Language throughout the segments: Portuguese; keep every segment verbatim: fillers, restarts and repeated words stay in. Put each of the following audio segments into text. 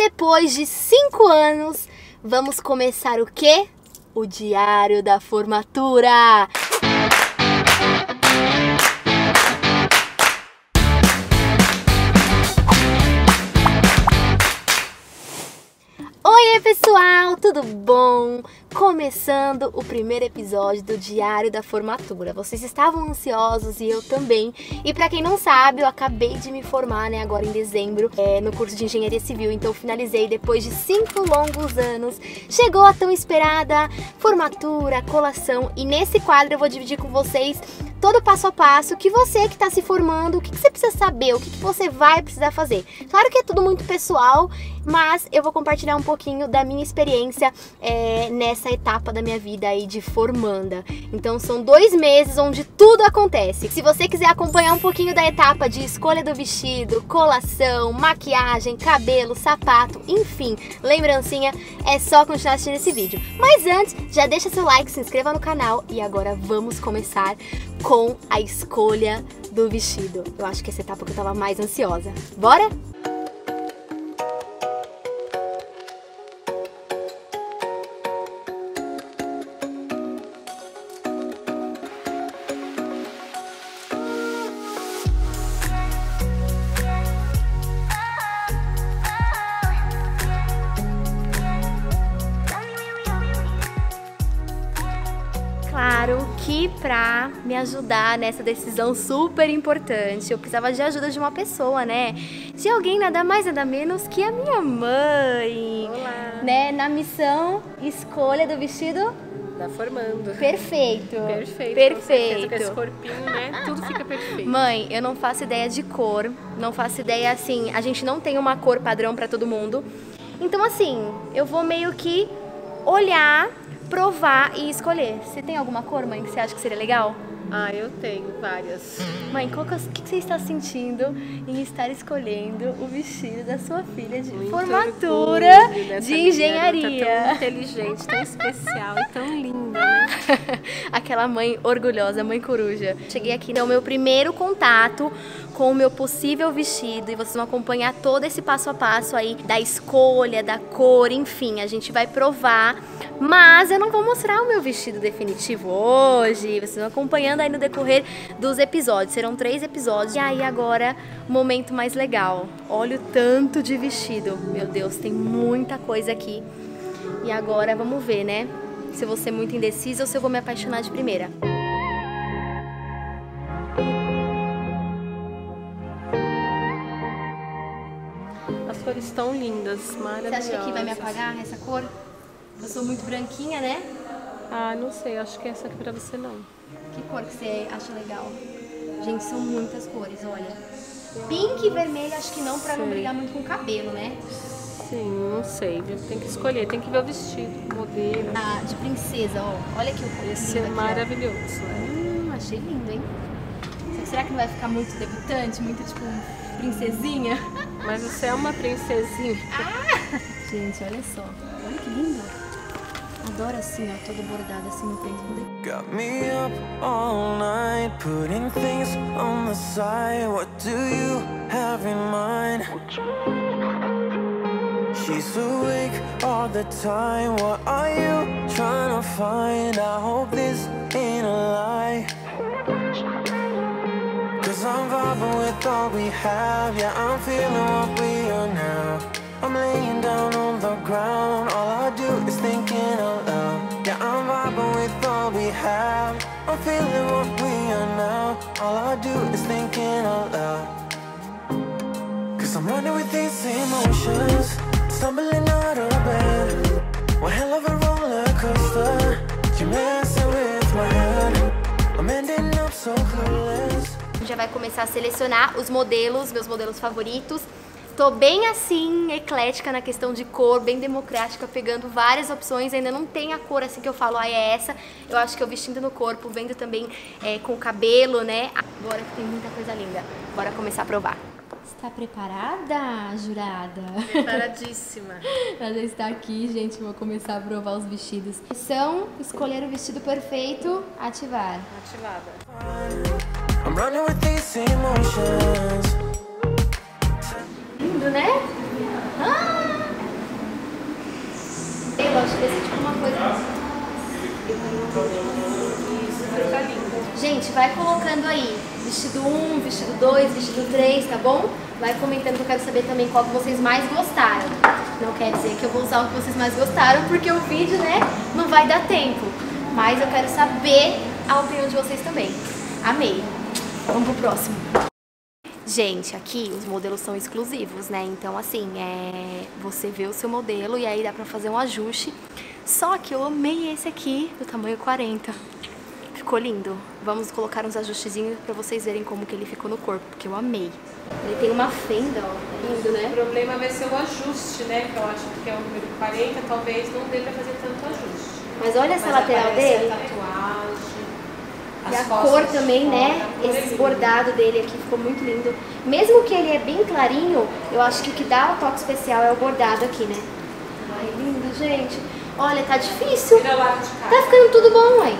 depois de cinco anos, vamos começar o quê? O Diário da Formatura! Oi pessoal, tudo bom? Começando o primeiro episódio do Diário da Formatura. Vocês estavam ansiosos e eu também. E pra quem não sabe, eu acabei de me formar, né, agora em dezembro, é, no curso de Engenharia Civil. Então eu finalizei depois de cinco longos anos. Chegou a tão esperada formatura, colação. E nesse quadro eu vou dividir com vocês todo o passo a passo que você que está se formando, o que, que você precisa saber, o que, que você vai precisar fazer. Claro que é tudo muito pessoal, mas eu vou compartilhar um pouquinho da minha experiência é, nessa etapa da minha vida aí de formanda. Então são dois meses onde tudo acontece. Se você quiser acompanhar um pouquinho da etapa de escolha do vestido, colação, maquiagem, cabelo, sapato, enfim, lembrancinha, é só continuar assistindo esse vídeo. Mas antes, já deixa seu like, se inscreva no canal e agora vamos começar com a escolha do vestido. Eu acho que essa etapa que eu tava mais ansiosa. Bora? Claro que pra me ajudar nessa decisão super importante, eu precisava de ajuda de uma pessoa, né? De alguém nada mais nada menos que a minha mãe. Olá. Né? Na missão escolha do vestido da formando. Perfeito. Perfeito. Perfeito. Com esse corpinho, né? Tudo fica perfeito. Mãe, eu não faço ideia de cor, não faço ideia assim, a gente não tem uma cor padrão pra todo mundo. Então assim, eu vou meio que olhar, provar e escolher. Você tem alguma cor, mãe, que você acha que seria legal? Ah, eu tenho várias. Mãe, qual que, que você está sentindo em estar escolhendo o vestido da sua filha de Muito formatura de engenharia? engenharia? Tão inteligente, tão especial e tão linda, né? Aquela mãe orgulhosa, mãe coruja. Cheguei aqui, é o meu primeiro contato com o meu possível vestido e vocês vão acompanhar todo esse passo a passo aí da escolha, da cor, enfim, a gente vai provar, mas eu não vou mostrar o meu vestido definitivo hoje, vocês vão acompanhando aí no decorrer dos episódios, serão três episódios. E aí agora, momento mais legal, olha o tanto de vestido, meu Deus, tem muita coisa aqui. E agora vamos ver, né, se eu vou ser muito indecisa ou se eu vou me apaixonar de primeira. As cores estão lindas, maravilhosas. Você acha que aqui vai me apagar essa cor? Eu sou muito branquinha, né? Ah, não sei, acho que essa aqui pra você não. Que cor que você acha legal? Gente, são muitas cores, olha. Pink e vermelho acho que não, pra não brigar muito com o cabelo, né? Sim, não sei, viu? Tem que escolher, tem que ver o vestido, o modelo. Ah, de princesa, ó. Olha que o Esse é maravilhoso, né? Hum, achei lindo, hein? Será que não vai ficar muito debutante, muito tipo princesinha? Mas você é uma princesinha. Ah! Gente, olha só. Olha que lindo. Adoro assim, ó, toda bordada assim no peito. Got me up all night, putting things on the side. What do you have in mind? She's awake all the time. What are you trying to find? I hope this ain't a lie. Cause I'm vibing with all we have. Yeah, I'm feeling what we are now. I'm laying down on the ground. All I do is thinking out loud. Yeah, I'm vibing with all we have. I'm feeling what we are now. All I do is thinking out loud. Cause I'm running with these emotions, stumbling out of bed. One hell of a roller coaster. You're messing with my head. I'm ending up so clueless. A gente já vai começar a selecionar os modelos, meus modelos favoritos. Tô bem assim, eclética na questão de cor, bem democrática, pegando várias opções. Ainda não tem a cor assim que eu falo, ah, é essa. Eu acho que eu vestindo no corpo, vendo também é, com o cabelo, né? Agora que tem muita coisa linda. Bora começar a provar. Está preparada, jurada? Preparadíssima. Ela já está aqui, gente. Vou começar a provar os vestidos. Missão: escolher o vestido perfeito, ativar. Ativada. I'm running with these emotions. Lindo, né? Ah, Podia ser tipo uma coisa... Isso, fica lindo. Gente, vai colocando aí vestido um, vestido dois, vestido três, tá bom? Vai comentando que eu quero saber também qual que vocês mais gostaram. Não quer dizer que eu vou usar o que vocês mais gostaram, porque o vídeo, né, não vai dar tempo. Mas eu quero saber a opinião de vocês também. Amei. Vamos pro próximo. Gente, aqui os modelos são exclusivos, né? Então, assim, é... você vê o seu modelo e aí dá pra fazer um ajuste. Só que eu amei esse aqui, do tamanho quarenta. Ficou lindo. Vamos colocar uns ajustezinhos pra vocês verem como que ele ficou no corpo, porque eu amei. Ele tem uma fenda, ó. Lindo, né? O problema vai ser o ajuste, né? Que eu acho que é o número quarenta, talvez não dê pra fazer tanto ajuste. Mas olha essa Mas lateral dele. A tatuagem. E a cor também, né? Esse bordado dele aqui ficou muito lindo. Mesmo que ele é bem clarinho, eu acho que o que dá o toque especial é o bordado aqui, né? Ai, lindo, gente. Olha, tá difícil. Tá ficando tudo bom, mãe.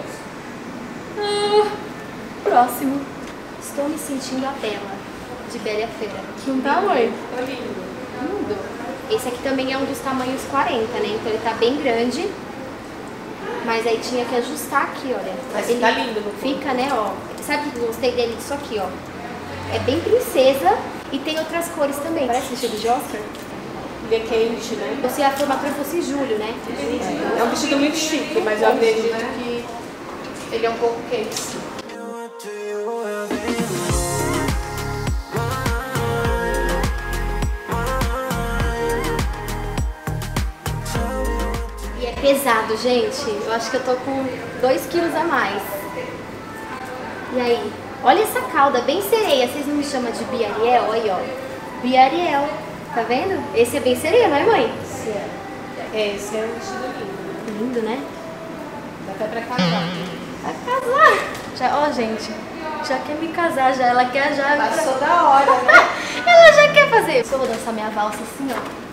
Ah, próximo. Estou me sentindo a Bela, de Bela e a Fera. Não tá, mãe? Tá lindo. Lindo. Esse aqui também é um dos tamanhos quarenta, né? Então ele tá bem grande. Mas aí tinha que ajustar aqui, olha. Mas ele tá lindo no fica, né, ó. Sabe o que eu gostei dele? Disso aqui, ó. É bem princesa e tem outras cores também. Parece vestido de Oscar. Ele é quente, né? Ou se a formatura fosse em julho, né? É um vestido muito chique, mas eu acredito que ele é um pouco quente, sim. Pesado, gente. Eu acho que eu tô com dois quilos a mais. E aí? Olha essa cauda, bem sereia. Vocês não me chamam de Biariel? Aí, ó. Biariel. Tá vendo? Esse é bem sereia, não é, mãe? Esse é. É, esse é um vestido lindo. Lindo, né? Dá até pra casar. Pra casar. Já, ó, gente. Já quer me casar, já. Ela quer já... Passou pra... da hora, né? Ela já quer fazer. Eu vou dançar minha valsa assim, ó.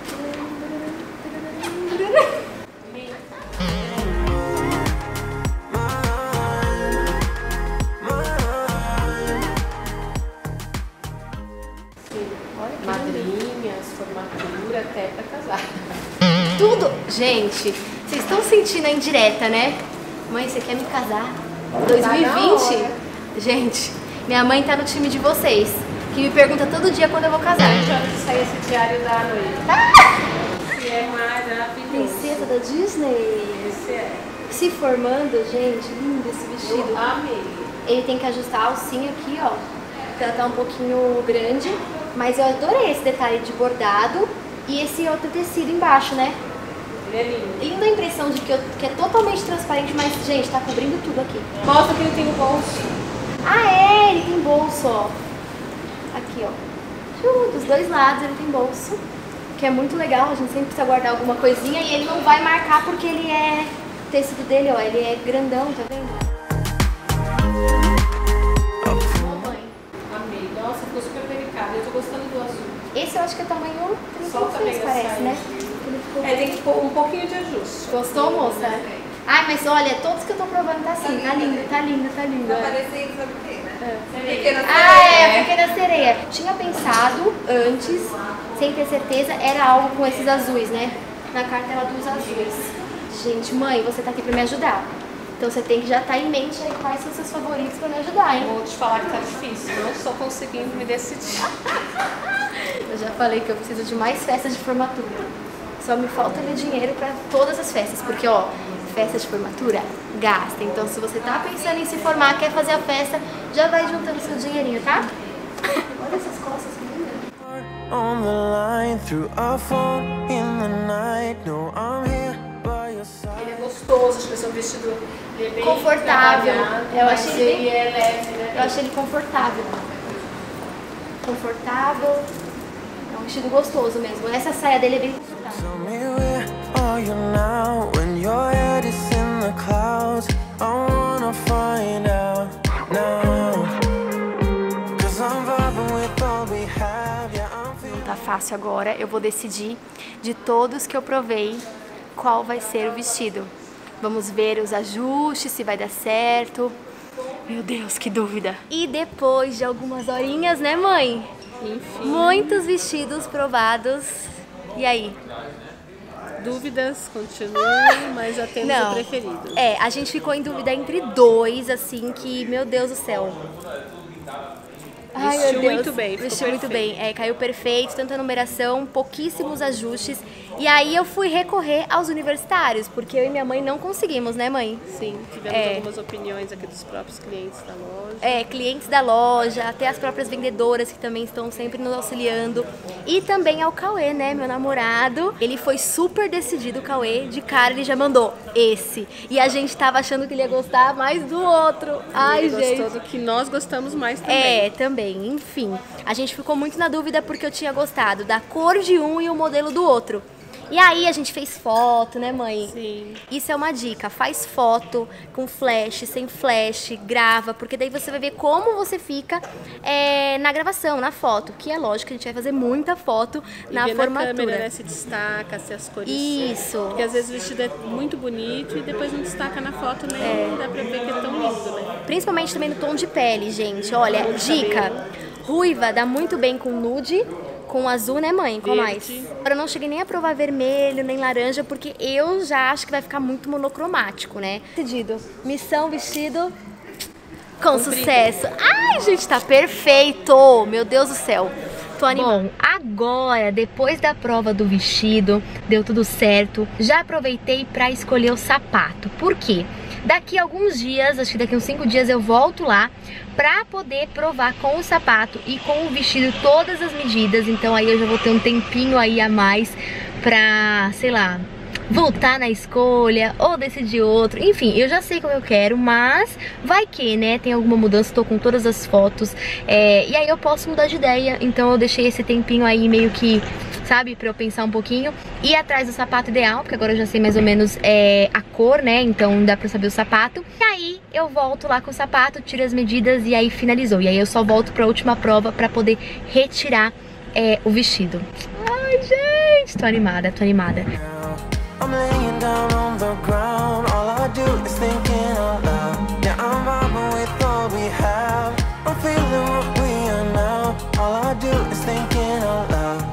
Madrinhas, formatura, até pra casar. Tudo! Gente, vocês estão sentindo a indireta, né? Mãe, você quer me casar? dois mil e vinte? Tá. Gente, minha mãe tá no time de vocês, que me pergunta todo dia quando eu vou casar. Que horas que sai esse diário da noite? Ah! Que é maravilhoso. Princesa da Disney. Esse é. Se formando, gente, lindo esse vestido. Eu amei. Ele tem que ajustar a alcinha aqui, ó, porque ela tá um pouquinho grande. Mas eu adorei esse detalhe de bordado e esse outro tecido embaixo, né? Ele é lindo. Lindo a impressão de que, eu, que é totalmente transparente, mas, gente, tá cobrindo tudo aqui. Mostra que ele tem o bolso. Ah, é? Ele tem bolso, ó. Aqui, ó. Tchum, dos dois lados ele tem bolso. Que é muito legal, a gente sempre precisa guardar alguma coisinha e ele não vai marcar porque ele é... O tecido dele, ó, ele é grandão, tá vendo? Nossa, ficou super delicado. Eu tô gostando do azul. Esse eu acho que é tamanho Solta trinta e seis, bem a parece, saia. né? Ele ficou... É, tem que pôr um pouquinho de ajuste. Gostou, moça? Ai, mas olha, todos que eu tô provando tá assim. Tá lindo, tá lindo, tá lindo. Tá é. parecendo, sabe o quê, né? É. Pequena Ah, é, sereia, a pequena sereia. Tinha pensado antes, sem ter certeza, era algo com esses azuis, né? Na carta ela dos azuis. Gente, mãe, você tá aqui pra me ajudar. Então você tem que já estar em mente aí quais são seus favoritos pra me ajudar, hein? Vou te falar que tá difícil. Não estou conseguindo me decidir. Eu já falei que eu preciso de mais festas de formatura. Só me falta ali dinheiro pra todas as festas. Porque, ó, festa de formatura gasta. Então se você tá pensando em se formar, quer fazer a festa, já vai juntando seu dinheirinho, tá? Olha essas costas lindas. On the line through a phone in the night. No, I'm here by your side. Ele é gostoso, acho que esse é um vestido ele é bem Confortável. trabalhado, Eu mas achei ele bem- é leve, né? Eu achei ele confortável. Confortável. É um vestido gostoso mesmo. Essa saia dele é bem confortável. Tell me where are you now when your head is in the clouds? I wanna find out now. 'Cause I'm vibing with all we have. Yeah, I'm feeling. Tá fácil agora. Eu vou decidir de todos que eu provei qual vai ser o vestido. Vamos ver os ajustes, se vai dar certo. Meu Deus, que dúvida. E depois de algumas horinhas, né, mãe? Enfim. Muitos vestidos provados. E aí? Dúvidas continuam, mas já temos Não. o preferido. É, a gente ficou em dúvida entre dois, assim, que, meu Deus do céu. Ai, Vestiu meu Deus. muito bem, ficou Vestiu muito perfeito. bem. É, caiu perfeito, tanto a numeração, pouquíssimos ajustes. E aí eu fui recorrer aos universitários, porque eu e minha mãe não conseguimos, né, mãe? Sim, tivemos É. algumas opiniões aqui dos próprios clientes da loja. É, clientes da loja, até as próprias vendedoras que também estão sempre nos auxiliando. E também ao Cauê, né, meu namorado. Ele foi super decidido, o Cauê. De cara ele já mandou esse. E a gente tava achando que ele ia gostar mais do outro. Ai, Ele gente. gostou do que nós gostamos mais também. É, também, enfim. A gente ficou muito na dúvida porque eu tinha gostado da cor de um e o modelo do outro. E aí a gente fez foto, né, mãe? Sim. Isso é uma dica, faz foto com flash, sem flash, grava, porque daí você vai ver como você fica é, na gravação, na foto, que é lógico que a gente vai fazer muita foto E na ver formatura. na câmera, né, se destaca, se as cores... Isso. Porque às vezes o vestido é muito bonito e depois não destaca na foto, nem é. dá pra ver que é tão lindo, né? Principalmente também no tom de pele, gente. Olha, Tom de dica, cabelo. ruiva dá muito bem com nude, com azul, né, mãe? Qual mais? Verde. Agora eu não cheguei nem a provar vermelho, nem laranja, porque eu já acho que vai ficar muito monocromático, né? Decidido. Missão, vestido, com Cumprido. sucesso. Ai, gente, tá perfeito! Meu Deus do céu. Tô animada. Bom, agora, depois da prova do vestido, deu tudo certo. Já aproveitei pra escolher o sapato. Por quê? Daqui a alguns dias, acho que daqui a uns cinco dias eu volto lá pra poder provar com o sapato e com o vestido todas as medidas. Então aí eu já vou ter um tempinho aí a mais pra, sei lá, voltar na escolha ou decidir outro. Enfim, eu já sei como eu quero, mas vai que, né, tem alguma mudança, tô com todas as fotos é, e aí eu posso mudar de ideia. Então eu deixei esse tempinho aí meio que, sabe, pra eu pensar um pouquinho, ir atrás do sapato ideal, porque agora eu já sei mais ou menos é, a cor, né, então dá pra saber o sapato. E aí eu volto lá com o sapato, tiro as medidas e aí finalizou. E aí eu só volto pra última prova pra poder retirar é, o vestido. Ai, gente, tô animada, tô animada. I'm laying down on the ground. All I do is thinking out loud. Yeah, I'm vibing with all we have. I'm feeling what we are now. All I do is thinking out loud.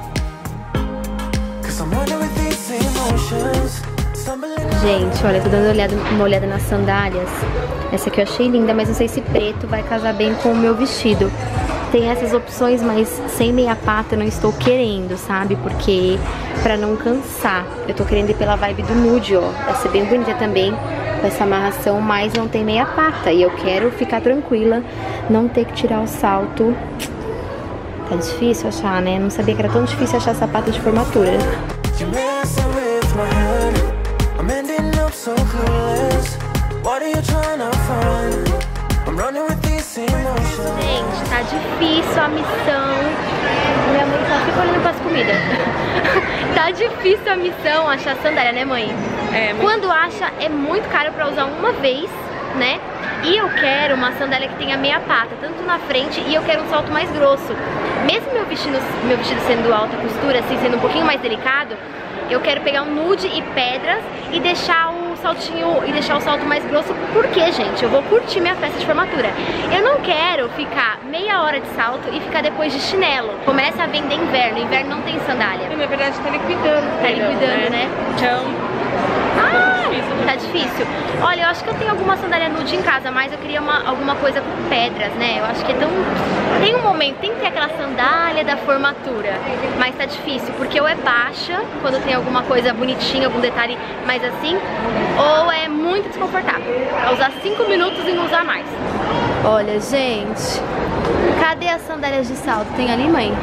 Cause I'm running with these emotions. Stumbling out. Gente, olha, tô dando uma olhada, uma olhada nas sandálias. Essa aqui eu achei linda, mas não sei se preto vai casar bem com o meu vestido. Tem essas opções, mas sem meia pata eu não estou querendo, sabe? Porque pra não cansar, eu tô querendo ir pela vibe do nude, ó. Vai ser bem bonita também, com essa amarração, mas não tem meia pata. E eu quero ficar tranquila, não ter que tirar o salto. Tá difícil achar, né? Não sabia que era tão difícil achar sapato de formatura. You're messing with my head. I'm ending up so clueless. What are you trying to find? I'm running with these emotions. Gente, tá difícil a missão. Minha mãe só fica olhando pras comidas. Tá difícil a missão achar sandália, né, mãe? É, muito... Quando acha, é muito caro pra usar uma vez, né? E eu quero uma sandália que tenha meia pata, tanto na frente, e eu quero um salto mais grosso. Mesmo meu vestido, meu vestido sendo alta costura, assim, sendo um pouquinho mais delicado, eu quero pegar um nude e pedras e deixar o saltinho e deixar o salto mais grosso. Porque, gente, eu vou curtir minha festa de formatura. Eu não quero ficar meia hora de salto e ficar depois de chinelo. Começa a vender inverno, inverno não tem sandália. Na verdade tá liquidando. Tá liquidando, né? Então, Ah, difícil, né? tá difícil. Olha, eu acho que eu tenho alguma sandália nude em casa, mas eu queria uma, alguma coisa com pedras, né? Eu acho que é tão... Tem um momento, tem que ter aquela sandália da formatura, mas tá difícil, porque ou é baixa, quando tem alguma coisa bonitinha, algum detalhe mais assim, ou é muito desconfortável, pra usar cinco minutos e não usar mais. Olha, gente, cadê as sandálias de salto? Tem ali, mãe?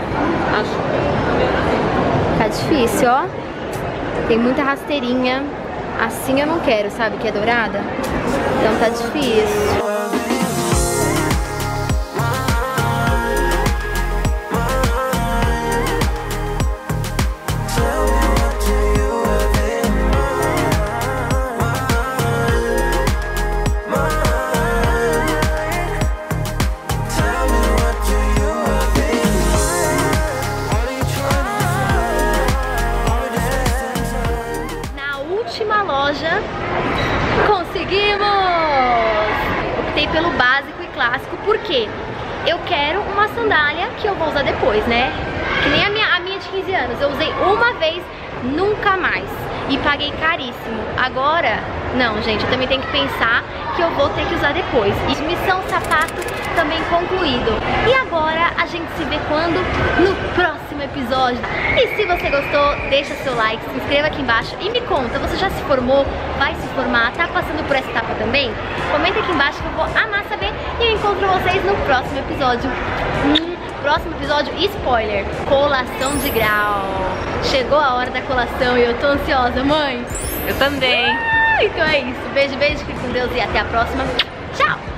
acho. Tá difícil, ó. Tem muita rasteirinha. Assim eu não quero, sabe? Que é dourada. Então tá difícil. Loja, conseguimos! Optei pelo básico e clássico, porque eu quero uma sandália que eu vou usar depois, né? Que nem a minha, a minha de quinze quinze anos. Eu usei uma vez, nunca mais. E paguei caríssimo. Agora, não, gente, eu também tenho que pensar que eu vou ter que usar depois. E missão sapato também concluído. E agora a gente se vê quando? No próximo episódio. E se você gostou, deixa seu like, se inscreva aqui embaixo e me conta, você já se formou? Vai se formar? Tá passando por essa etapa também? Comenta aqui embaixo que eu vou amar saber. E eu encontro vocês no próximo episódio. Hum, próximo episódio, spoiler, colação de grau. Chegou a hora da colação e eu tô ansiosa, mãe. Eu também. Ah, então é isso. Beijo, beijo, fique com Deus e até a próxima. Tchau!